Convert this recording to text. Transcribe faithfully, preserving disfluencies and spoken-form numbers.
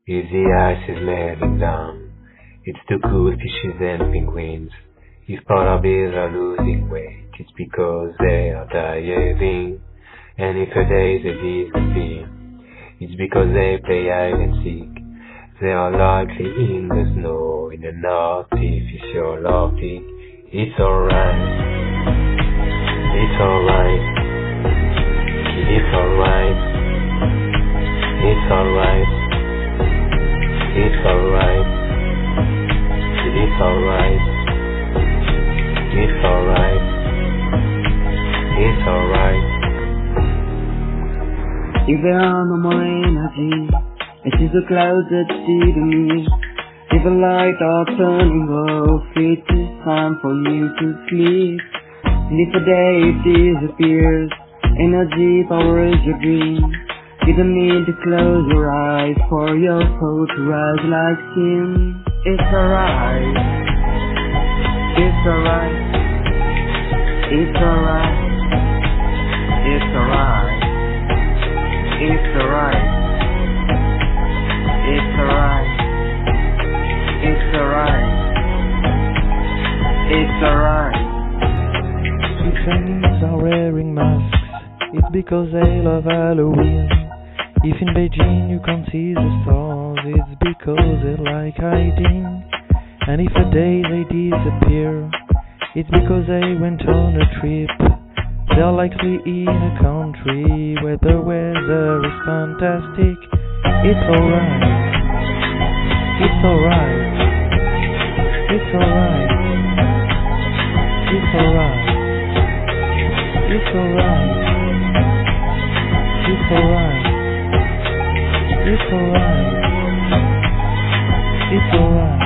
If the ice is melting down, it's to cool fishes and penguins. If polar bears are losing weight, it's because they are dieting. And if a day they disappear, it's because they play hide and seek. They are likely in the snow, in an artificial Arctic. It's alright, it's alright, it's alright, it's alright, it's alright, it's alright, it's alright, it's alright. If there are no more energy, it is the clouds that see to me. If the lights are turning off, it is time for you to sleep. And if a day it disappears, energy powers your dream. You don't need to close your eyes for your soul to rise like steam. It's alright, it's alright, it's alright, it's alright, it's alright, it's alright, it's alright, it's alright. If Chinese are wearing masks, it's because they love Halloween. If in Beijing you can't see the stars, it's because they like hiding. And if a day they disappear, it's because they went on a trip. They're likely in a country where the weather is fantastic. It's alright, it's alright, it's alright, it's alright, it's alright, it's alright, it's alright, it's alright.